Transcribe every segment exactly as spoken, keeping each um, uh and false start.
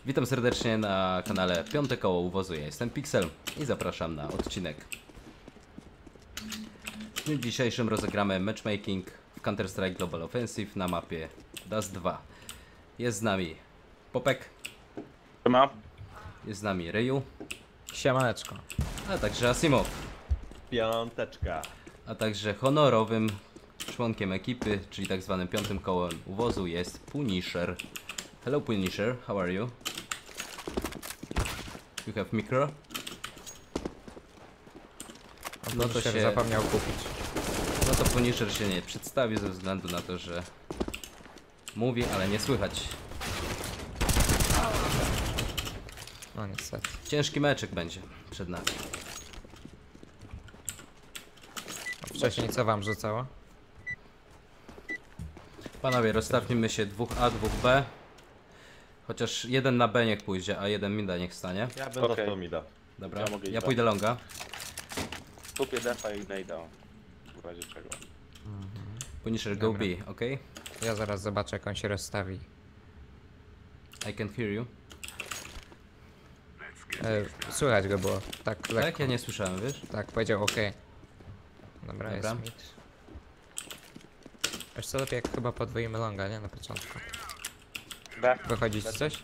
Witam serdecznie na kanale Piąte Koło Uwozu. Ja jestem Pixel i zapraszam na odcinek. W dniu dzisiejszym rozegramy matchmaking w Counter-Strike Global Offensive na mapie Dust dwa. Jest z nami Popek, Ma? jest z nami Ryu, Siemaneczko. a także Asimow, Piąteczka. a także honorowym członkiem ekipy, czyli tak zwanym piątym kołem uwozu jest Punisher. Hello Punisher, how are you? You have micro? No to się zapomniał kupić. No to Punisher się nie przedstawi ze względu na to, że mówi, ale nie słychać. No niestety. Ciężki meczek będzie przed nami. A wcześniej co wam rzucało? Panowie, rozstawimy się dwóch A, dwóch B. Chociaż jeden na B niech pójdzie, a jeden mida niech stanie. Ja będę Okej. okay. mida. Dobra, Ja mogę ja iść pójdę longa. Kupię defa i nejda. W razie czego. Punisher go Dobra. B, ok? Ja zaraz zobaczę jak on się rozstawi. I can hear you. E, słychać go było. Tak, lekko. Tak? Ja nie słyszałem, wiesz? Tak, powiedział ok. Dobra, Dobra. jest mid. Wiesz co, lepiej jak chyba podwoimy longa, nie? Na początku. B. Wychodzić coś?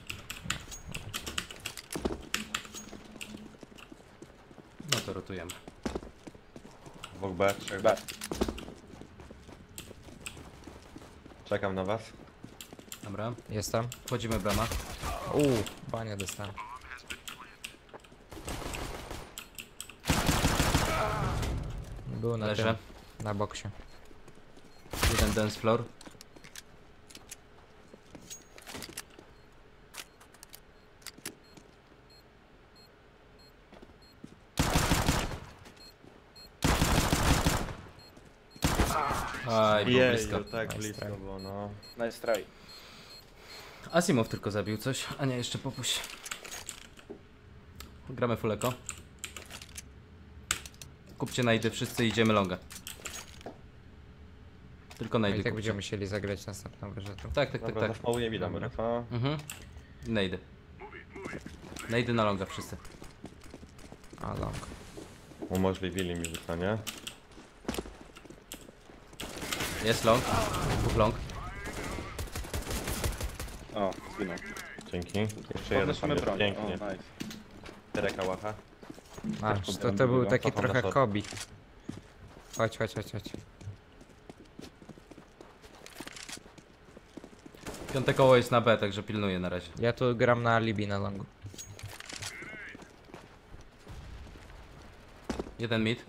No to rotujemy. Dwóch B, trzech B. Czekam na was. Dobra, Jestem. wchodzimy brama. Uuu, bania dostałem. Był na Leżę. tym, na boksie. Jeden dance floor. Aj, było blisko. Jeju, tak Nice blisko try. było, no. Nice try. Asimow tylko zabił coś, a nie, jeszcze popuść. Gramy fuleko. Kupcie najdy, wszyscy idziemy longa. Tylko No najdy i tak kupcie. będziemy musieli zagrać następną wyrzutą. Tak, tak, tak, Dobra, tak. zasmałuję mida, Dobra. może co? Mhm. Najdy. Najdy na longa wszyscy. A long. Umożliwili mi rzucanie. Jest long. Dwóch long. O, zginął. Dzięki. Jeszcze jeden tam Podnosimy jest. broń. O, Pięknie. nice. Tereka łacha. Masz, to, pobieram to był drugiego. taki Cofam na trochę short. Kobi. Chodź, chodź, chodź, chodź. Piąte koło jest na B, także pilnuję na razie. Ja tu gram na alibi na longu. Jeden mid.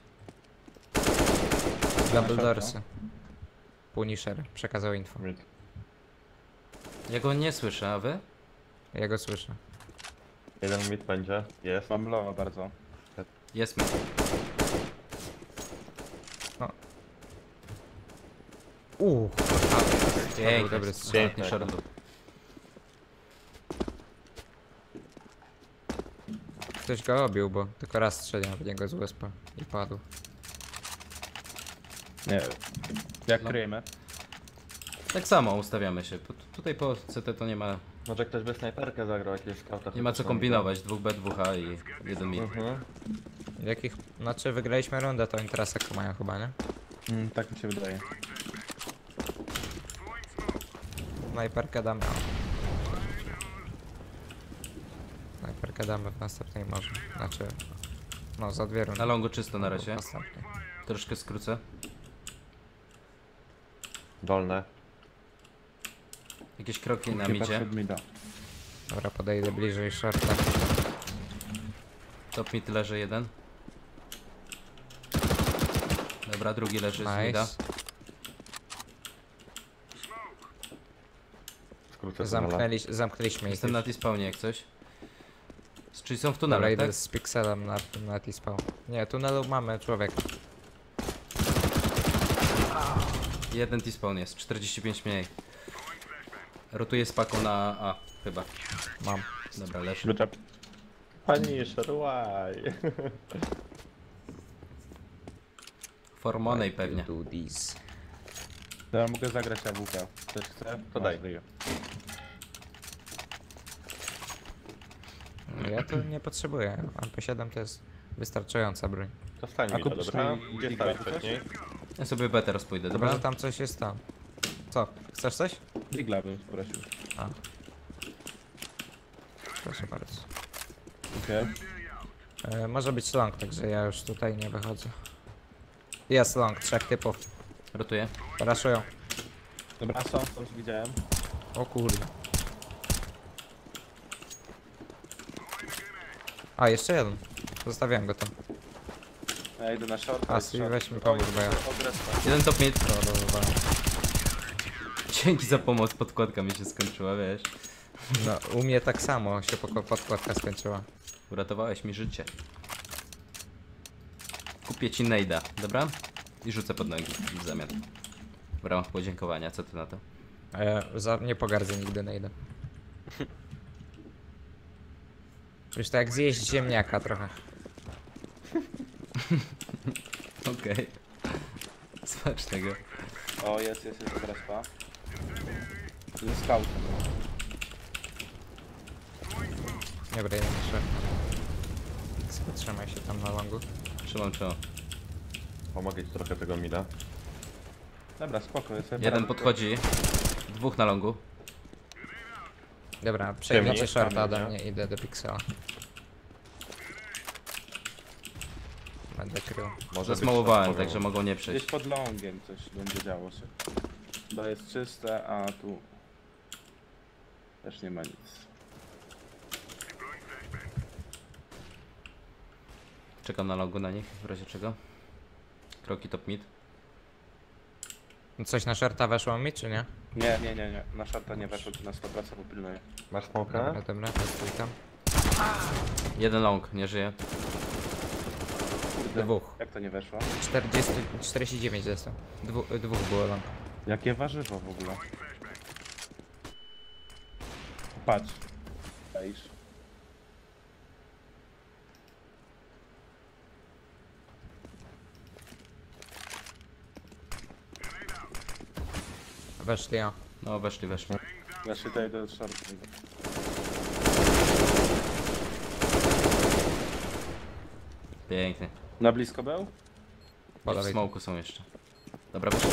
Double doorsy. Punisher przekazał info. Mid. Ja go nie słyszę, a wy? Ja go słyszę. Jeden mid będzie. Jest. Mam lowa bardzo. Jest mid. Uuu, Piękny, dobry z strzał. ostatni short był. ktoś go obił, bo tylko raz strzeliłem w niego z U S P i padł. Nie. Jak No. kryjemy? Tak samo ustawiamy się. Po, tutaj po C T to nie ma, Może ktoś by snajperkę zagrał, jakieś skauta. nie ma co kombinować. Dwóch B, dwóch A i jeden mid. Mhm. Jakich, znaczy wygraliśmy rundę, to oni teraz jak mają chyba, nie? Mm, tak mi się wydaje. Snajperkę damy. Snajperkę damy w następnej może. Znaczy, no za dwie rundy. Na longu czysto na W razie. następnej. Troszkę skrócę. Dolne. Jakieś kroki na Nie midzie. patrzę mida. Dobra, podejdę bliżej shorta. Top mid leży jeden. Dobra, drugi leży z mida. Nice. Skrócę tunela. Zamknęli, zamknęliśmy ich. Jestem na już. T-spawnie jak coś. Czyli są w Dobra, tunelach, idę tak? z pikselem na, na T-spawn. Nie, tunelu mamy człowieka. Jeden T-spawn jest, czterdzieści pięć mniej. Rotuję z paką na A, chyba. Mam. Dobra, leży. Wyczep. Pani Szerłaj. Formonej pewnie. Do this. To ja mogę zagrać A W P. Ktoś chce? To daj. Masz, Rio. ja to nie potrzebuję. M P siedem to jest wystarczająca broń. To stań A mi kupisz dobra? mi Gdzie Big stałeś Mac wcześniej? Ja sobie B teraz pójdę, Dobra, dobra? tam coś jest tam. Co? Chcesz coś? Digla bym prosił. A. Proszę bardzo. Okej. E, może być long, także ja już tutaj nie wychodzę. Jest long, trzech typów. Rotuję. Raszują. Dobra, są, są, już widziałem. O kurde. A, jeszcze jeden. Zostawiałem go tam. Ja idę na short. A, Svi, weź mi pomóż, bo ja Jeden top mid. prorolowałem. Dzięki za pomoc, podkładka mi się skończyła, wiesz. No, u mnie tak samo się poko- podkładka skończyła. Uratowałeś mi życie. Kupię ci nejda, dobra? I rzucę pod nogi w zamian. W ramach podziękowania, co ty na to? E, za, nie pogardzę nigdy nejdę. Już tak jak zjeść ziemniaka trochę. Okej. Smacznego. O, jest, jest, jest respa. Ze scoutem. Dobra, jeden jeszcze. Trzymaj się tam na longu. Trzymam trzymam. Pomogę ci trochę tego mida. Dobra, spoko, jest. Jeden podchodzi. Dwóch na longu. Dobra, przejmijcie Ciemniej, shorta ode ciemniej, mnie, idę do Pixela. Będę krył. Może Zasmałowałem, być także mogą nie Gdzieś przejść. pod longiem coś będzie działo się. To jest czyste, a tu... Też nie ma nic. Czekam na longu na nich, w razie czego. Kroki top mid. Coś na shorta weszło mi, czy nie? Nie, nie, nie, nie. Na shorta nie weszło, tu na sto procent popilnuję. Masz Dobra, smoka? dobra, to stój tam. Jeden long, nie żyje. Kurde, Dwóch. jak to nie weszło? czterdzieści, czterdzieści dziewięć został. Dwu, dwóch było long. Jakie warzywo w ogóle? Patrz. Wejsz. Weszli, ja. No weszli, weszli. Weszli tutaj do shortu. Pięknie. Na blisko był? Po W lewej. smoku są jeszcze. Dobra, wyszli.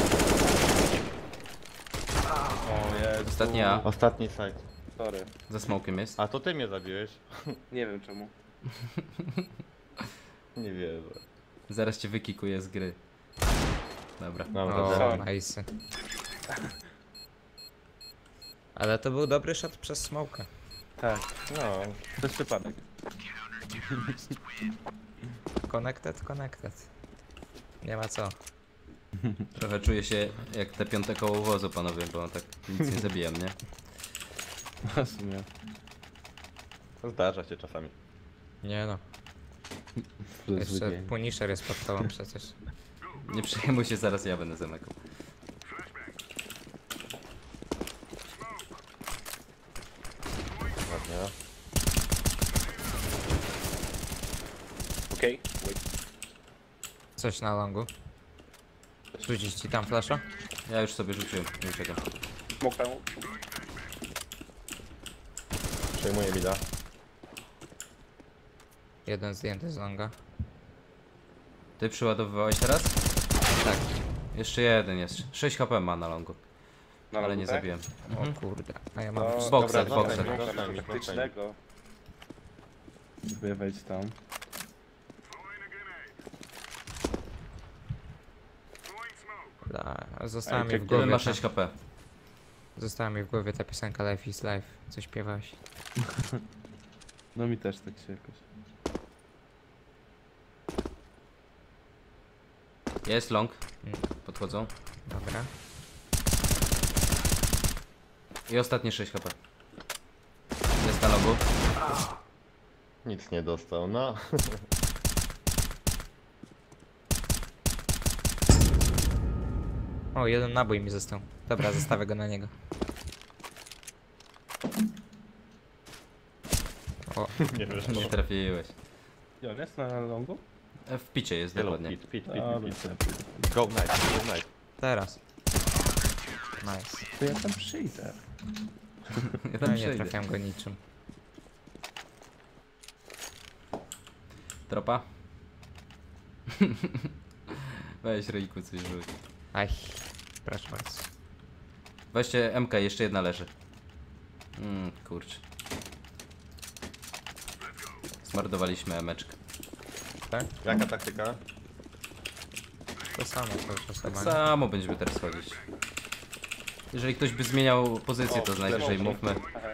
O jest. Ostatni A. Ostatni side. Sorry. Za smokiem jest. A to ty mnie zabiłeś? Nie wiem czemu. Nie wierzę. Zaraz cię wykikuję z gry. Dobra. Dobra, O, dobra. nice. Ale to był dobry shot przez smoka. Tak. No, To jest przypadek. Connected, connected. Nie ma co. Trochę czuję się jak te piąte koło wozu, panowie, bo tak nic nie zabijam, nie? W sumie. zdarza się czasami. Nie no. Jeszcze Punisher jest pod tobą przecież. Nie przejmuj się, zaraz ja będę zamykał. Ładnie. Okej. Wait. Coś na longu. Rzucić ci tam flasha? Ja już sobie rzuciłem, nie czekam. Smok tam. Przejmuję mida. Jeden zdjęty z longa. Ty przyładowywałeś teraz? Tak. Jeszcze jeden jest. sześć H P ma na longu, Na ale longu, nie tak? zabiłem. O Mhm. kurde. A ja mam... No, wszystko. Boxer, dobra, boxer. zostań, Boxer, zostań, coś taktycznego. Próbuję wejść tam. Da, została Ej, mi w jeden głowie. Jeden ma ta- sześć H P. Została mi w głowie ta piosenka Life is Life. Co śpiewałeś? No mi też tak się jakoś. Jest long. Mm. Podchodzą. Dobra. I ostatnie sześć H P. Jest na longu. Nic nie dostał, no. O, jeden nabój mi został. Dobra, zostawię go na niego. O, Nie wiesz. Nie trafiłeś. Gdzie on jest na longu? E, W picie jest Hello, dokładnie. pit, pit, pit, Dobra, pit, pit. Go night, go night. teraz. Nice. to ja tam przyjdę. Ja No tam nie przejdę. trafiam go niczym. Tropa? Weź ryjku coś rzuć. Aj, proszę bardzo. Weźcie M K, jeszcze jedna leży. Mmm, kurczę. Zmordowaliśmy emeczkę. Tak? Jaka taktyka? To samo cały czas Tak chyba, nie? samo będziemy teraz chodzić. Jeżeli ktoś by zmieniał pozycję, to najwyżej mówmy,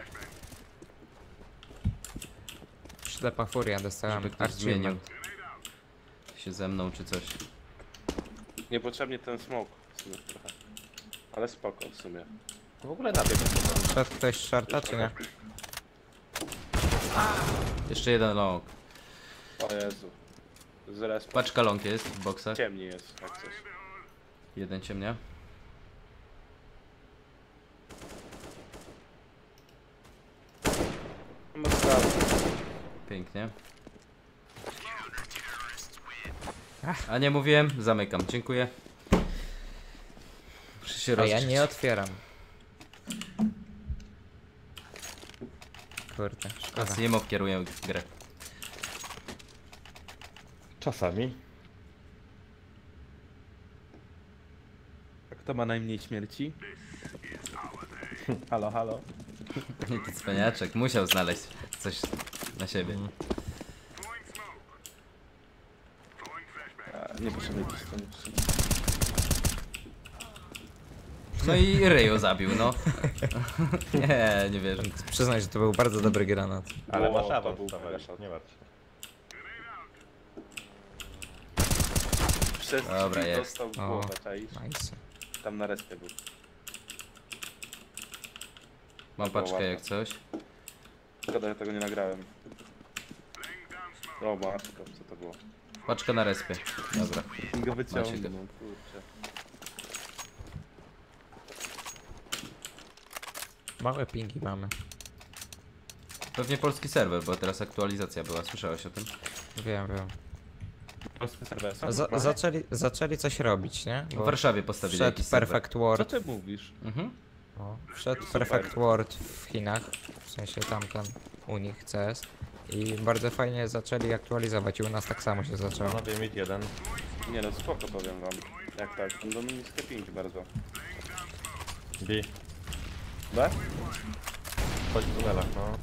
Ślepa furia dostałem. żeby ktoś achievement. zmienił się ze mną czy coś. Niepotrzebnie ten smoke w sumie trochę. Ale spoko w sumie. W ogóle na biegu. Szedł ktoś z shorta, czy nie? Jeszcze jeden long. O Jezu. Z respa. Paczka long jest w boksach. Ciemniej jest, jak coś. Jeden ciemnia. No sprawdzę. Pięknie. A nie mówiłem? Zamykam. Dziękuję. Muszę się A ja rozgrzeć. nie otwieram. Kurde, szkoda. Teraz nie mów, kieruję grę. Czasami. A kto ma najmniej śmierci? Halo, halo. Jaki cwaniaczek. Musiał znaleźć coś na siebie. A, niepotrzebnie jakiś to niepotrzebnie. No i Ryju zabił, no. Nie, nie wierzę. Przyznaj, że to był bardzo dobry granat. Ale O, masz to awans, był Paweł, headshot. nie martw się. Przez Dobra, drzwi jest. dostał w O. głowę, czaisz? Nice. Tam na respie był. Mam paczkę jak coś. Szkoda, że tego nie nagrałem. O matko, co to było? Paczka na respie. Dobra. Go Macie wyciągnął, go. kurczę. Małe pingi mamy. Pewnie polski serwer, bo teraz aktualizacja była. Słyszałeś o tym? Wiem, wiem. Polskie serwery są? Za zaczęli, zaczęli coś robić, nie? W Warszawie postawili Wszedł jakiś serwer. Perfect Co World. ty mówisz? Mhm. O, wszedł Perfect World w Chinach. W sensie tamten u nich C S. I bardzo fajnie zaczęli aktualizować i u nas tak samo się zaczęło. Panowie mid jeden. Nie no, spoko powiem wam. Jak tak? Będą niskie pinki bardzo. B. B? Chodź w tunelach, no.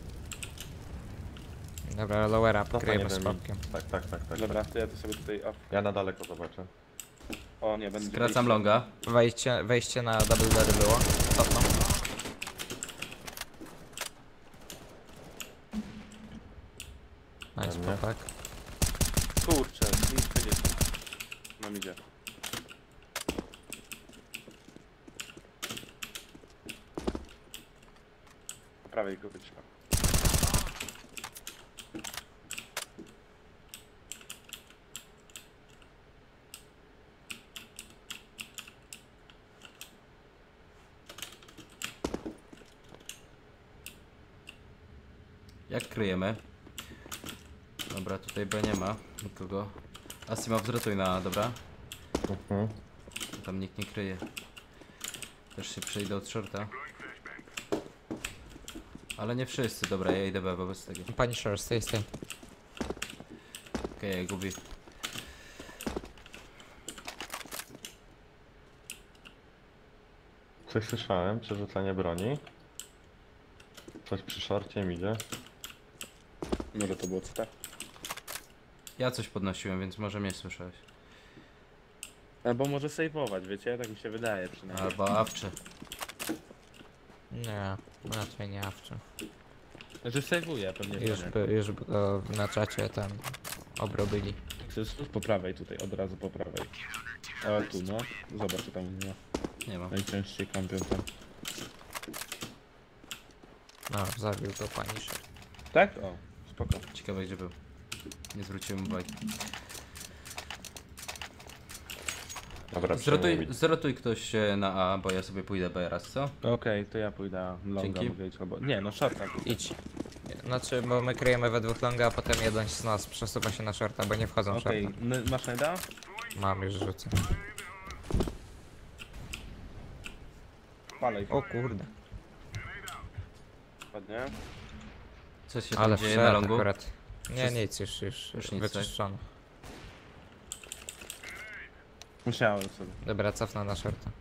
Dobra, lower up, Cofaj kryjemy jeden z mid. popkiem. Tak, tak, tak, tak. Dobra, tak. to ja to sobie tutaj... O, Ja na daleko zobaczę. o nie, będzie Skracam wyjście. longa. Wejście, wejście na double dead było. Cofnął. Nice, Ładnie. popak. Kurczę, nic nie jest. Nam idzie. Po prawej go wyciąłem. Jak kryjemy? Dobra, tutaj B nie ma nikogo. Asima, wzrotuj na, dobra. Mhm. Tam nikt nie kryje. Też się przejdę od shorta. Ale nie wszyscy, dobra, ja idę B wobec tego. Punisher, stay, stay. Okej, okay, gubi. Coś słyszałem, przerzucanie broni. Coś przy szorcie mi idzie. Może to było tak? Ja coś podnosiłem, więc może mnie słyszałeś. Albo może sejwować, wiecie? Tak mi się wydaje przynajmniej. Albo awczy. Nie, raczej nie awczy. Znaczy sejwuję pewnie. Już by, już by go na czacie tam obrobili. Po prawej tutaj, od razu po prawej. O tu no, zobacz co tam nie ma. Nie ma. Najczęściej kampią tam. No, zabił go Punisher. Tak? O, spoko. Ciekawe gdzie był. Nie zwróciłem uwagi. Dobra, Zrotuj, przyjmuję mid. zrotuj ktoś e, na A, bo ja sobie pójdę B raz, co? Okej, to ja pójdę longa Dzięki. mogę iść, albo... Nie, no shorta. Idź. Znaczy, bo my kryjemy we dwóch longa, a potem jeden z nas przesuwa się na shorta, bo nie wchodzą w Okej, shorta. okay. Masz najda? Mam, już rzucę. Palej. O kurde. Ładnie. Co się Ale tam dzieje na wszedł longu? akurat. Nie, nic, już, już, Już nic, tak? wyczyszczone. Musiałem sobie. Dobra, cofnę na shorta.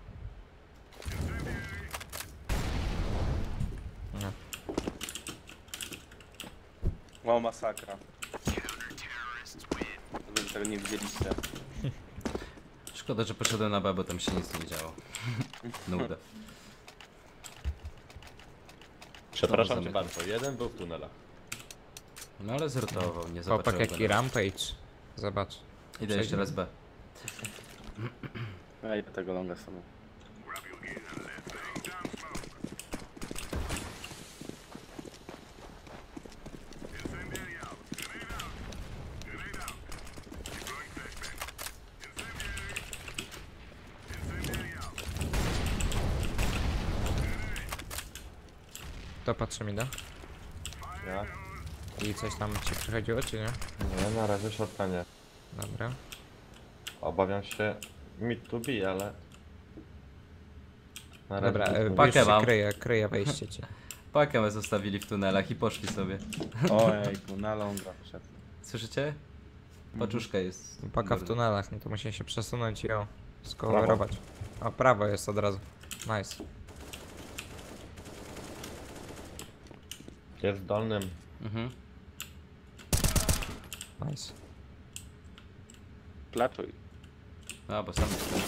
No. Wow, masakra. Wy tego nie widzieliście. Szkoda, że poszedłem na B, bo tam się nic nie działo. Nuda. Przepraszam Znowu cię bardzo, jeden był w tunelach. No ale zrotował, nie Chłopak zobaczyłem jaki go. rampage. Zobacz. Idę jeszcze raz B. Ja idę tego longa sobie. To patrzy mi, da? Ja? I coś tam ci przychodziło, czy nie? Nie, na razie shorta nie. Dobra. Obawiam się mid to be, ale... Na Dobra, razie e, nic nie pakę już się mam. kryje, kryje wejście ci. Pakę me zostawili w tunelach i poszli sobie. Ojejku, na longa wszedł. Słyszycie? Paczuszka jest. Paka w Dobra. tunelach, no to musi się przesunąć i ją skowerować. O, prawo jest od razu. Nice. Jest w dolnym. Mhm. Nice. Platuj. A, bo sam.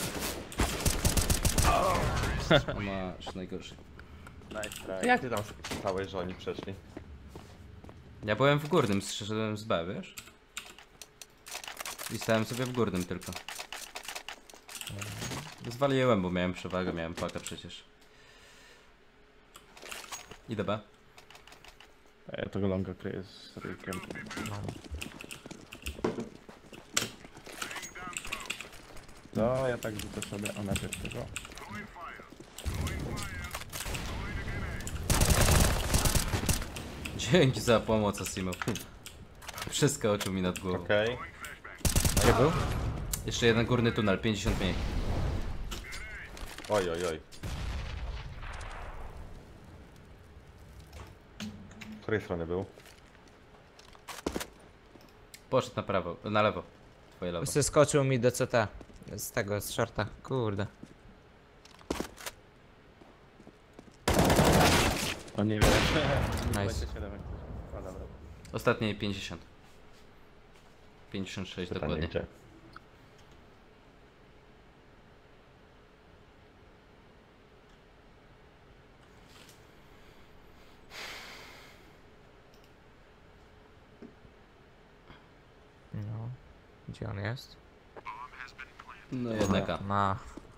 Masz najgorszy. Nice try. To jak ty tam stałeś, że oni przeszli? Ja byłem w górnym, zszedłem z B, wiesz? I stałem sobie w górnym tylko. Zwaliłem, bo miałem przewagę, miałem pakę przecież. Idę B. Ja tego longa kryję z ryjkiem. No. No, ja tak rzucę sobie, a najpierw tego. Dzięki za pomoc, Asimo. Przeskoczył mi nad głową. Okej. Gdzie był? Jeszcze jeden górny tunel, pięćdziesiąt mniej. Oj, oj, oj. Z której strony był? Poszedł na prawo, na lewo. Twoje lewo. Zeskoczył mi do C T. Z tego, z shorta. Kurde. O nie wiem. Nice. dwadzieścia siedem jak coś. O, dobra. Ostatnie pięćdziesiąt. pięćdziesiąt sześć Pytanie dokładnie. gdzie? No. Gdzie on jest? No jednaka. Ma.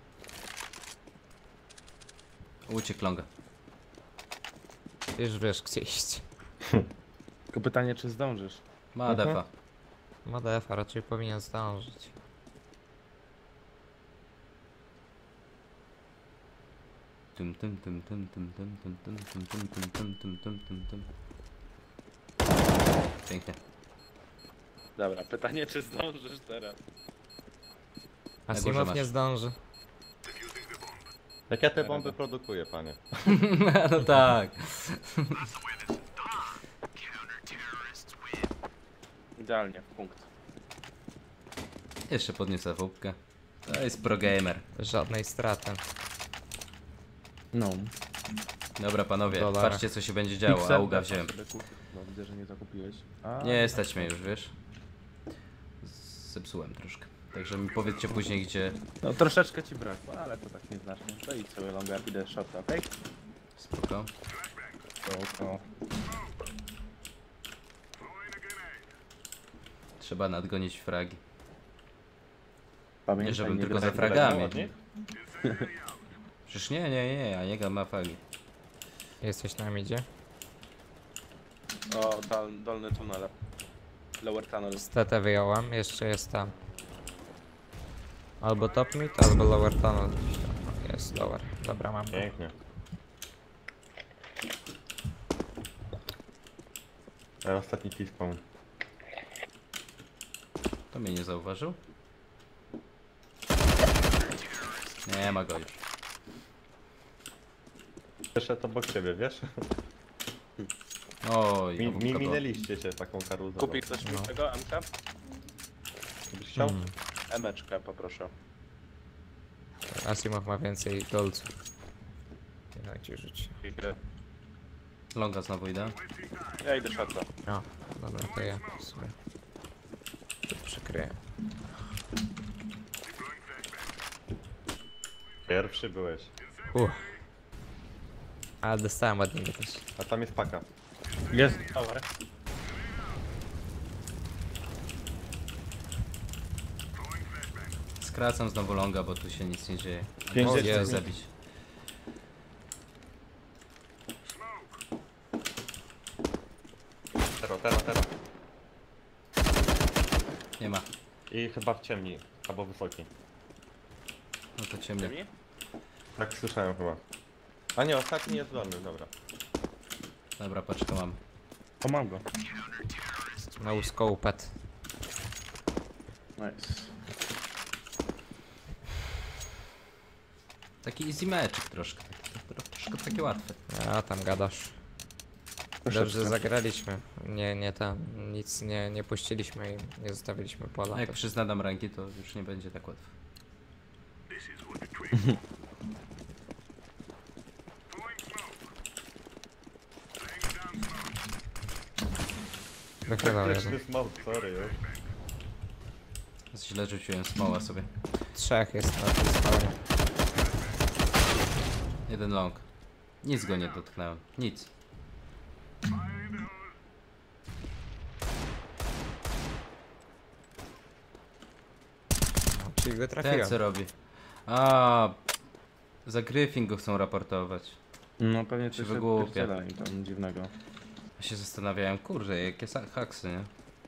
Uciekł longa. Już wiesz gdzie iść. Tylko pytanie, czy zdążysz? Ma Mhm. defa. Ma D F a raczej powinien zdążyć. Tym, tym, tym, tym, tym, tym, tym, tym, tym, tym, tym, tym, tym, tym, tym, tym. Pięknie. Dobra, pytanie, czy zdążysz teraz? Asimow Najgorzej nie masz. zdąży. Jak ja te bomby produkuję, panie? No tak. Idealnie, w punkt. Jeszcze podniosę wódkę. To jest pro gamer. Żadnej straty. No. Dobra panowie, Dolara. patrzcie co się będzie działo. Auga wziąłem. No, widzę, że nie zakupiłeś. A, Nie stać mnie już, wiesz? Zepsułem troszkę. Także mi powiedzcie później gdzie. No troszeczkę ci brakło, ale to tak nieznacznie. To idź sobie longa, idę shota, okej? Spoko. To, to. Trzeba nadgonić fragi. Pamiętaj, Nie żebym tylko graj za w fragami. Ładnie? Przecież nie, nie, nie, a nie ma fragi. Jesteś na midzie? O, dol, dolny tunel. Lower tunnel. Z T T wyjąłem, jeszcze jest tam. Albo top mid, albo lower tunnel. Jest lower. Dobra, mam go. Pięknie. A ostatni T-spawn. To mnie nie zauważył? Nie ma go już. Wyszedł obok ciebie, wiesz? Oj, Mi, mi awokado. minęliście się taką karuzą. Kupi ktoś mi No. tego M K? Byś chciał? Hmm. Emeczkę poproszę. Asimov ma więcej dolców. Nie ci rzuć. Longa znowu idę. Ja idę szatla. O, dobra, to ja sobie to przykryję. Pierwszy byłeś. Uff. Ale dostałem ładnie też. A tam jest paka. Jest. Dobra. Skracam znowu longa, bo tu się nic nie dzieje. Pięć O Chcę Jezu. coś zabić. Tero, tero, tero. Nie ma. I chyba w ciemni, albo wysoki. No to ciemnie. Mi? Tak słyszałem chyba. A nie, ostatni jest dolny, dobra. Dobra, paczkę mam. O, mam go. No scope. Nice. Taki easy meczek troszkę. Tro- Troszkę takie łatwe. A tam gadasz. Dobrze zagraliśmy. Nie, nie tam. Nic nie, nie puściliśmy i nie zostawiliśmy pola. A jak To- przyznadam ranki, to już nie będzie tak łatwo. Wychylał jeden. Krytyczny smoke, sorry już. Źle rzuciłem smoła sobie. Trzech jest na tym spawnie. Jeden long. Nic go nie dotknąłem. Nic. No, czyli go Ten trafiłem. co robi? A, za Gryfin go chcą raportować. No pewnie Się coś się wygłupia. pierdziela im tam dziwnego. Ja się zastanawiałem, kurde, jakie sa- haksy, nie?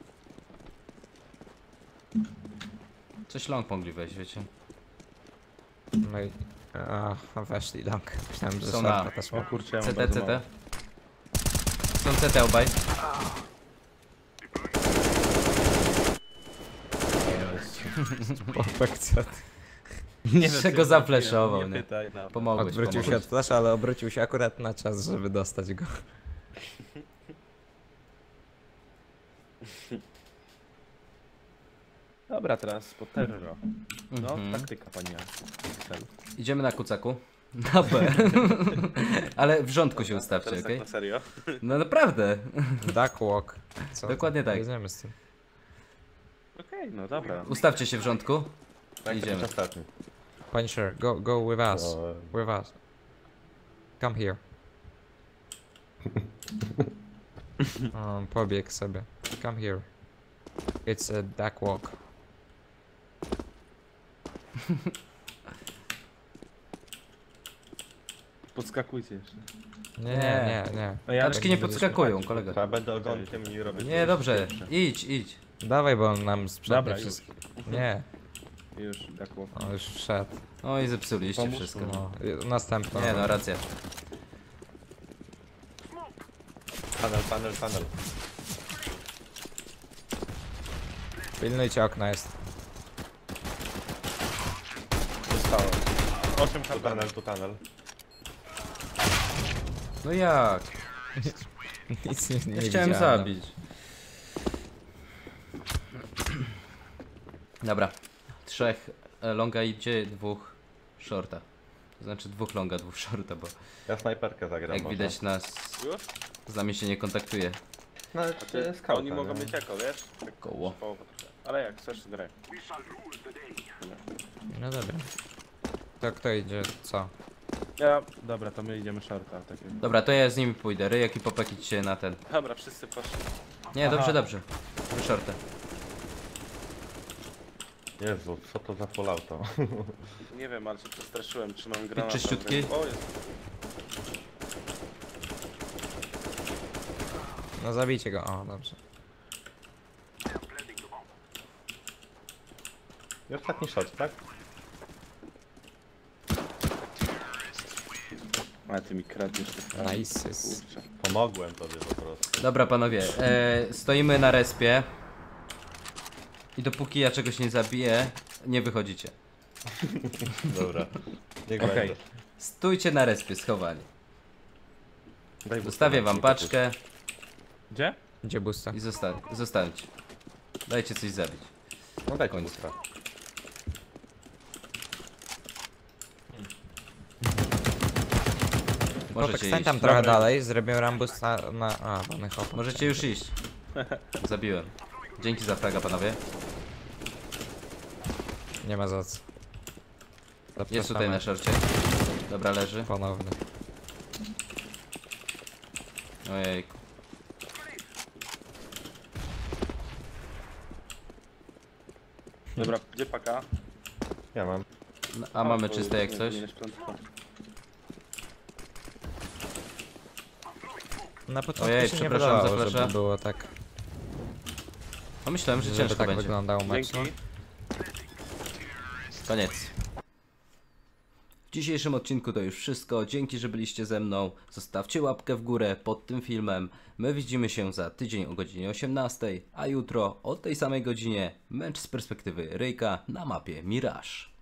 Coś long mogli wejść, wiecie? No i... A, weszli long. Myślałem, że Są szarpa na- też O ma. kurczę, ja mam C T, bardzo C mało. T. Są C T obaj. Popek co? Nie wiem, czego zafleszował, nie? pytaj, no. Pomogłeś, Odwrócił się pomogłeś. od flasza, ale obrócił się akurat na czas, żeby dostać go. Dobra, teraz po terror. No, Mhm. taktyka panie. Excel. Idziemy na kucaku. Na B. Ale w rządku się ustawcie, Teraz okej? tak na serio. No naprawdę. Duck walk. Co? Dokładnie tak. Jedziemy z tym. Okej, no dobra. Ustawcie się w rządku. Tak, Idziemy. to ostatni. Punisher, go, go with us. O, With us. Come here. um, pobiegł sobie. Come here. It's a duck walk. Podskakujcie jeszcze. Nie, nie, nie, nie. No ja Taczki nie podskakują, kolego. Trzeba będę ogonkiem i robię. Nie, dobrze. Idź, idź. Dawaj, bo on nam sprzątnie Dobra, już. wszystko. Nie, Już, tak było. on już wszedł. No i zepsuliście Pomóż wszystko. mu. No, i- następna. Nie no, racja. Panel, panel, panel. Pilnujcie, okna jest. Zostało. osiem Tu H P. panel, tu panel. No jak? Nic nie, nie Ja chciałem widziałem. zabić. Dobra. Trzech e, longa idzie, dwóch shorta. To znaczy dwóch longa, dwóch shorta, bo Ja snajperkę zagram. jak może. widać nas Już? z nami się nie kontaktuje. No, A to ty, jest skałka, oni mogą nie? mieć jako, wiesz? Tak Koło. połowa trochę. Ale jak chcesz, graj. No dobra. To kto idzie, co? Ja, dobra, to my idziemy shorta. Takie. Dobra, to ja z nimi pójdę. Ryjek i popekić się na ten. Dobra, wszyscy poszli. Nie, Aha. dobrze, dobrze. Wy shortę. Jezu, co to za Fallouto? Nie wiem, ale się przestraszyłem, trzymam granat. czyściutki? O, jest. No zabijcie go, o dobrze. I ostatni shot, tak? Ale ty mi kradniesz. te- Nice jest. Kurczę. Pomogłem tobie po prostu. Dobra, panowie. E, stoimy na respie. I dopóki ja czegoś nie zabiję, nie wychodzicie. Dobra. Niech Okej. będzie. Stójcie na respie schowani. Daj Zostawię busta, wam daj paczkę. Gdzie? Gdzie busta? I zosta zostańcie. Dajcie coś zabić. No daj Końcu. końca. Popek, Możecie stań iść. tam trochę Dobra. dalej, zrobię rambus na... na a, mamy hopa. Możecie już iść. Zabiłem. Dzięki za fraga, panowie. Nie ma za co. Jest tutaj na szorcie. Dobra, leży. Ponowny. Ojejku. Dobra, gdzie paka? Ja mam. No, a mamy bo czyste jak nie coś? powinieneś prędko. Na początku Ojej, się nie przepraszam za wydawało, flasha. żeby było tak, No myślałem, że żeby ciężko tak będzie. wyglądało mecz. Dzięki. Koniec. W dzisiejszym odcinku to już wszystko. Dzięki, że byliście ze mną. Zostawcie łapkę w górę pod tym filmem. My widzimy się za tydzień o godzinie osiemnastej, a jutro o tej samej godzinie mecz z perspektywy Ryjka na mapie Mirage.